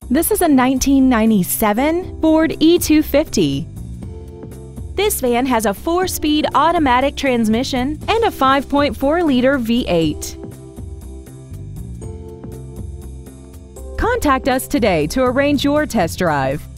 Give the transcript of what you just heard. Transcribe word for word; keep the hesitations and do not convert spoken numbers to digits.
This is a nineteen ninety-seven Ford E two fifty. This van has a four-speed automatic transmission and a five point four liter V eight. Contact us today to arrange your test drive.